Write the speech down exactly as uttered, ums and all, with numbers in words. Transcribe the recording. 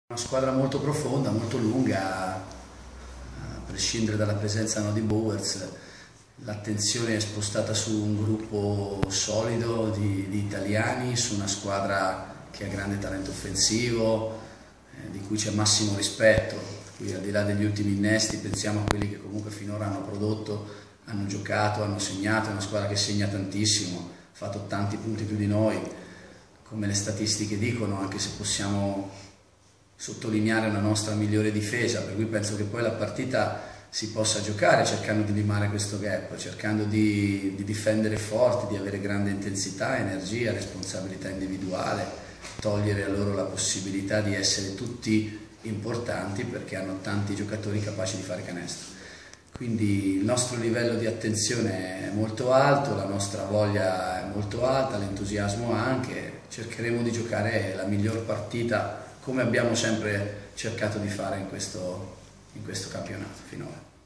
Una squadra molto profonda, molto lunga, a prescindere dalla presenza no, di Bowers, l'attenzione è spostata su un gruppo solido di, di italiani, su una squadra che ha grande talento offensivo, eh, di cui c'è massimo rispetto. Qui, al di là degli ultimi innesti, pensiamo a quelli che comunque finora hanno prodotto, hanno giocato, hanno segnato. È una squadra che segna tantissimo, ha fatto tanti punti più di noi, come le statistiche dicono, anche se possiamo sottolineare una nostra migliore difesa, per cui penso che poi la partita si possa giocare cercando di limare questo gap, cercando di, di difendere forti, di avere grande intensità, energia, responsabilità individuale, togliere a loro la possibilità di essere tutti importanti perché hanno tanti giocatori capaci di fare canestro. Quindi il nostro livello di attenzione è molto alto, la nostra voglia è molto alta, l'entusiasmo anche, cercheremo di giocare la miglior partita come abbiamo sempre cercato di fare in questo, in questo campionato finora.